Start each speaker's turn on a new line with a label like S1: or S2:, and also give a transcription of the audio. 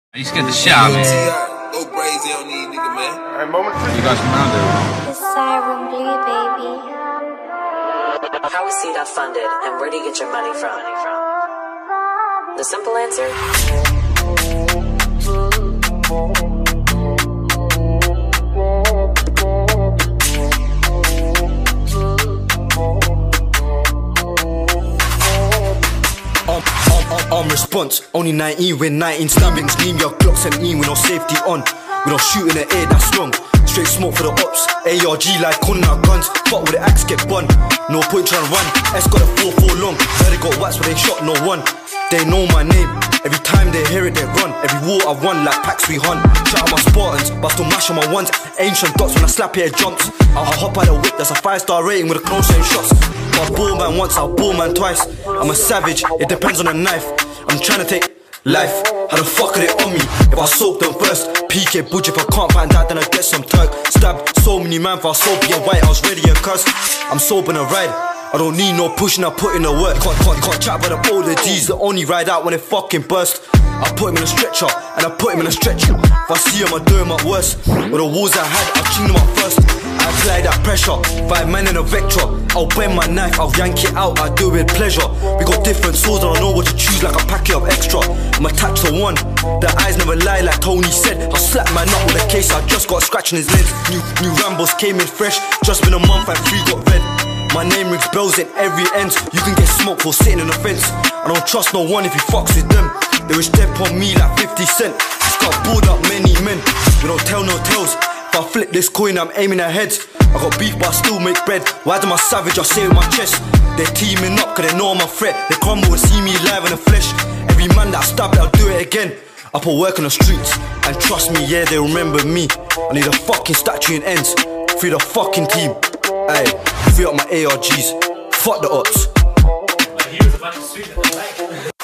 S1: You scared the shit out of me.
S2: Go crazy on these niggas, man.
S1: You guys from around there.
S3: The siren blue, baby.
S4: How is CDOT funded, and where do you get your money from? The simple answer?
S5: Response, only 19 with 19 stabbings. Leave your Glock 17 with no safety on. We don't shoot in the air, that's wrong. Straight smoke for the ops. ARG like calling out guns. Fuck with the axe, get bun. No point trying to run. S got a 4-4 long. Heard they got Wadz but they shot no one. They know my name. Every time they hear it, they run. Every war I won like packs we hunt. Shout out my Spartans, but I still mash on my ones. Ancient dots when I slap it, it jumps. I'll hop out the whip, that's a 5-star rating with a close range shots. I'll ball man once, I'll ball man twice. I'm a savage, it depends on the knife. I'm trying to take life. How the fuck are they on me? If I soak them first, PK Budge. If I can't find out, then I get some Turk. Stabbed so many man for I was so being white, I was ready and cuss. I'm sober and ride. I don't need no pushing, I put in the work. Can't chat about the older G's that only ride out when they fucking burst. I put him in a stretcher, and I put him in a stretcher. If I see him, I do him up worse. With the walls I had, I'll ching them up first. I apply that pressure, 5 men in a vector. I'll bend my knife, I'll yank it out, I do it with pleasure. We got different swords, I don't know what to choose, like a packet of extra. I'm attached to one, the eyes never lie, like Tony said. I'll slap my nut with a case, I just got a scratch in his lens. New Rambos came in fresh, just been a month and 3 got red. My name rings bells in every end. You can get smoked for sitting in the fence. I don't trust no one if he fucks with them. They wish dead on me like 50 cent. Just got bored up many men. We don't tell no tales. If I flip this coin, I'm aiming at heads. I got beef but I still make bread. Why do my savage, I say with my chest. They're teaming up cause they know I'm a threat. They crumble and see me live in the flesh. Every man that I stab, I'll do it again. I put work on the streets, and trust me, yeah, they remember me. I need a fucking statue in ends. Free the fucking team. Aye, free up my ARGs. Fuck the ops.